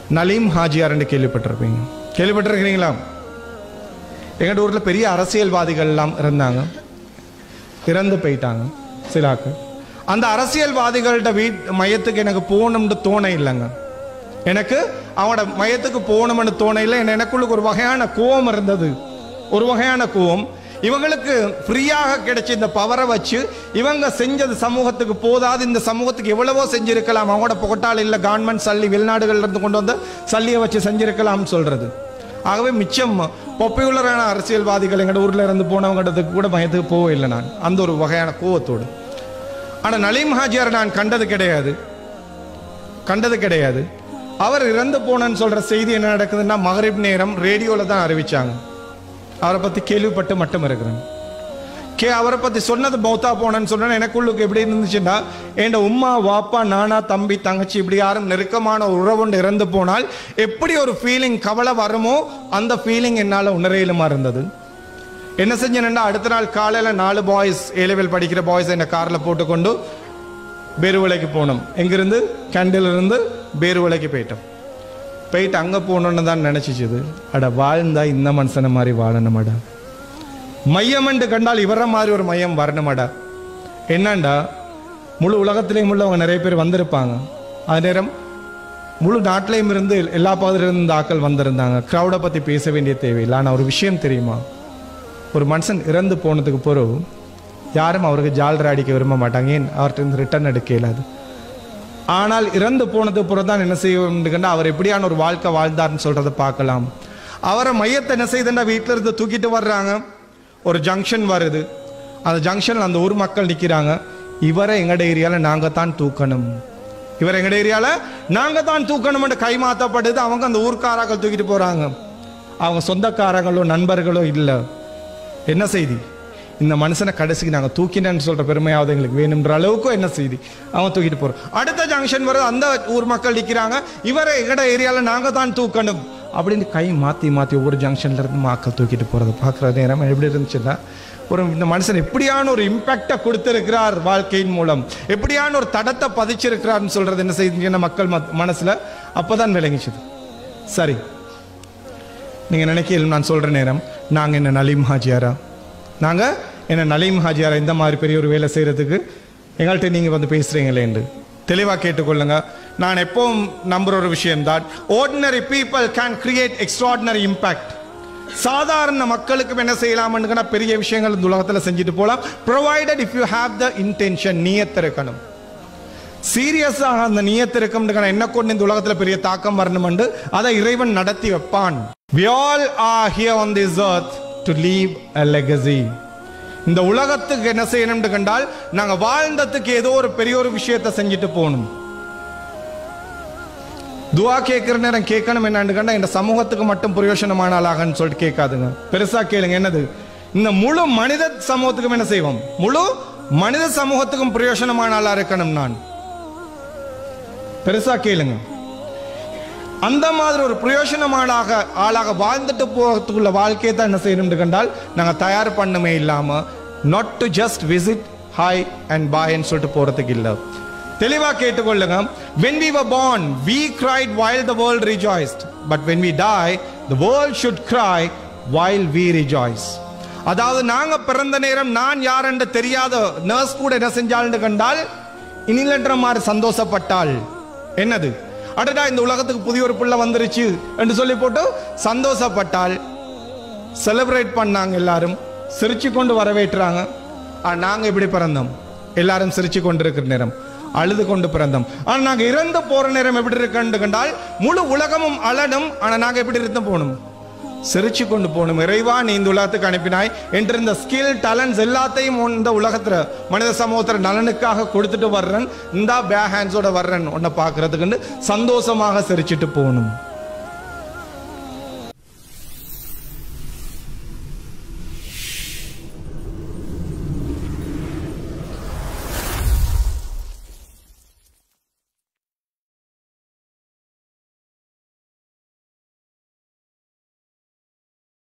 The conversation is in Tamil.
நலீம் ஹாஜியார்னு கேள்விப்பட்டிருப்பீங்க. கேள்விப்பட்டிருக்கிறீங்களா? எங்கள் ஊரில் பெரிய அரசியல்வாதிகள் எல்லாம் இருந்தாங்க, இறந்து போயிட்டாங்க சிலாக்கு. அந்த அரசியல்வாதிகள்கிட்ட மையத்துக்கு எனக்கு போகணும்னு தோண இல்லைங்க. எனக்கு அவனோட மையத்துக்கு போகணும்னு தோண இல்லை. எனக்குள்ளுக்கு ஒரு வகையான கோபம் இருந்தது, ஒரு வகையான கோபம். இவங்களுக்கு ஃப்ரீயாக கிடைச்ச இந்த பவரை வச்சு இவங்க செஞ்சது சமூகத்துக்கு போதாது, இந்த சமூகத்துக்கு எவ்வளவோ செஞ்சிருக்கலாம். அவங்களோட புகட்டால் இல்லை கவர்மெண்ட் சல்லி வெளிநாடுகள்ல இருந்து கொண்டு வந்து சல்லியை வச்சு செஞ்சிருக்கலாம்னு சொல்றது. ஆகவே மிச்சம் பாப்புலரான அரசியல்வாதிகள் எங்கள் ஊரில் இருந்து போனவங்கிறதுக்கு கூட மையத்துக்கு போக இல்லை நான், அந்த ஒரு வகையான கோவத்தோடு. ஆனால் நலீம் ஹாஜியார் நான் கண்டது கிடையாது. அவர் இறந்து போனன்னு சொல்ற செய்தி என்ன நடக்குதுன்னா மகரிப் நேரம் ரேடியோவில் தான் அறிவிச்சாங்க. அவரை பற்றி கேள்விப்பட்டு மட்டும் இருக்கிறேன். அவரை பற்றி சொன்னது மௌத்தா போனேன்னு சொன்னா எனக்குள்ளுக்கு எப்படி இருந்துச்சுன்னா, என் உம்மா வாப்பா நானா தம்பி தங்கச்சி இப்படி யாரும் நெருக்கமான உறவுண்டு இறந்து போனால் எப்படி ஒரு ஃபீலிங் கவலை வருமோ அந்த ஃபீலிங் என்னால் உணரையிலுமா இருந்தது. என்ன செஞ்சேன்னா அடுத்த நாள் காலையில் 4 பாய்ஸ் ஏலெவல் படிக்கிற பாய்ஸ் என்னை காரில் போட்டுக்கொண்டு பேருவலைக்கு போனோம். எங்கிருந்து கேண்டிலிருந்து பேருவலைக்கு போயிட்டு அங்கே போகணுன்னு தான் நினச்சிச்சுது. அட வாழ்ந்தா இந்த மனுஷனை மாதிரி வாழணுமாடா, மையம்ண்டு கண்டால் இவர மாதிரி ஒரு மையம் வரணுமாடா. என்னண்டா முழு உலகத்திலேயும் உள்ளவங்க நிறைய பேர் வந்திருப்பாங்க. அது நேரம் முழு நாட்டிலையும் இருந்து எல்லா பகுதியிலிருந்து இந்த ஆக்கள் வந்திருந்தாங்க. க்ரௌடை பற்றி பேச வேண்டிய தேவையில்லை. ஆனால் ஒரு விஷயம் தெரியுமா, ஒரு மனுஷன் இறந்து போனதுக்கு பிறகு யாரும் அவருக்கு ஜால்ரா அடிக்க விரும்ப மாட்டாங்க. ஏன் அவர்கிட்ட ரிட்டர்ன் எடுக்க இயலாது. ஆனால் இறந்து போனதுக்கு பிறகு தான் என்ன செய்யணும்னா அவர் எப்படியான ஒரு வாழ்க்கை வாழ்ந்தார்னு சொல்றதை பார்க்கலாம். அவரை மையத்தை என்ன செய்யுதுன்னா வீட்டில் இருந்து தூக்கிட்டு வர்றாங்க. ஒரு ஜங்ஷன் வருது, அந்த ஜங்ஷனில் அந்த ஊர் மக்கள் நிற்கிறாங்க. இவரை எங்கட ஏரியாவில் நாங்கள் தான் தூக்கணும், இவரை எங்கட ஏரியாவில் நாங்கள் தான் தூக்கணும்னு கைமாற்றப்படுது. அவங்க அந்த ஊர்க்காரர்கள் தூக்கிட்டு போகிறாங்க. அவங்க சொந்தக்காரங்களோ நண்பர்களோ இல்லை. என்ன செய்தி, இந்த மனுஷனை கடைசிக்கு நாங்கள் தூக்கினேன்னு சொல்கிற பெருமையாவது எங்களுக்கு வேணுன்ற அளவுக்கு என்ன செய்தி, அவன் தூக்கிட்டு போகிறோம். அடுத்த ஜங்ஷன் வருது, அந்த ஊர் மக்கள் நிற்கிறாங்க. இவரை எங்கட ஏரியாவில் நாங்கள் தான் தூக்கணும் அப்படின்னு கை மாற்றி ஒவ்வொரு ஜங்ஷன்ல இருந்து மக்கள் தூக்கிட்டு போகிறத பார்க்குற நேரம் எப்படி இருந்துச்சுன்னா, இந்த மனுஷன் எப்படியான ஒரு இம்பாக்டை கொடுத்திருக்கிறார் வாழ்க்கையின் மூலம், எப்படியான ஒரு தடத்தை பதிச்சிருக்கிறார்னு சொல்றது என்ன செய்யுங்க மக்கள் மனசுல அப்போதான் விளங்கிச்சுது. சரி, நீங்க நினைக்கல நான் சொல்ற நேரம் நாங்க என்ன நலீம் ஹாஜியாரா இந்த மாதிரி பெரிய ஒரு வேலை செய்யறதுக்கு எங்கள்கிட்ட நீங்க வந்து பேசுறீங்களேன்னு தெளிவாக கேட்டுக்கொள்ளுங்க. நான் எப்பவும் நம்புற ஒரு விஷயம் தான், ordinary people can create extraordinary impact. சாதாரண மக்களுக்கு என்ன செய்யலாம்னு பெரிய விஷயங்கள் இந்த உலகத்தில் செஞ்சுட்டு போகலாம், provided if you have the intention. நியத்து இருக்கணும், சீரியஸாக அந்த நியத்து இருக்கும். என்ன கொண்டு இந்த உலகத்தில் பெரிய தாக்கம் வரணும், அதை இறைவன் நடத்தி வைப்பான். We all are here on this earth to leave a legacy. இந்த உலகத்துக்கு என்ன செய்யணும் கண்டால் நாங்க வாழ்ந்ததுக்கு ஏதோ ஒரு பெரிய ஒரு விஷயத்தை செஞ்சுட்டு போகணும். துவா கேட்கிற நேரம் கேட்கணும் என்னன்னு கண்டா இந்த சமூகத்துக்கு மட்டும் பிரயோஜனமான ஆளாகன்னு சொல்லிட்டு கேட்காதுங்க, பெருசா கேளுங்க. என்னது, இந்த முழு மனித சமூகத்துக்கும் என்ன செய்வோம், முழு மனித சமூகத்துக்கும் பிரயோஜனமான ஆளா இருக்கணும். நான் பெருசா கேளுங்க. அந்த மாதிரி ஒரு பிரயோஜனமான ஆளாக வாழ்ந்துட்டு போகிறதுக்குள்ள வாழ்க்கையை தான் என்ன செய்யணும் கண்டால் நாங்கள் தயார் பண்ணுமே இல்லாம not to just visit hi and bye ன்னு சொல்லிட்டு போறதுக்கு இல்லை. தெளிவா கேட்டுக்கொள்ளுங்க. when we were born we cried while the world rejoiced, but when we die the world should cry while we rejoice. அதாவது நாங்க பிறந்த நேரம் நான் யார் என்று தெரியாத நர்ஸ் கூட என்ன செஞ்சாள்னு கண்டால் இனிலன்ற மாதிரி சந்தோஷப்பட்டாள். என்னது, அடடா இந்த உலகத்துக்கு புதிய ஒரு பிள்ளை வந்துருச்சு என்று சொல்லி போட்டு சந்தோஷப்பட்டாள். செலிப்ரேட் பண்ணாங்க, எல்லாரும் சிரிச்சு கொண்டு வரவேற்றாங்க. நாங்க எப்படி பிறந்தோம், எல்லாரும் சிரிச்சு கொண்டு இருக்கிற நேரம் அழுது கொண்டு பிறந்தோம். ஆனா நாங்க இறந்து போற நேரம் எப்படி இருக்கு கண்டால் முழு உலகமும் அழடும். ஆனா நாங்க எப்படி இருந்து போகணும், சிரிச்சு கொண்டு போகணும். இறைவா நீ இந்த உலகத்துக்கு அனுப்பினாய் என்று இந்த ஸ்கில் டேலண்ட்ஸ் எல்லாத்தையும் இந்த உலகத்துல மனித சமூகத்துல நலனுக்காக கொடுத்துட்டு வர்றேன், இந்த பேக் ஹேண்ட்ஸோட வர்றேன் உன்னை பாக்குறதுக்கு சந்தோஷமாக சிரிச்சுட்டு போகணும்.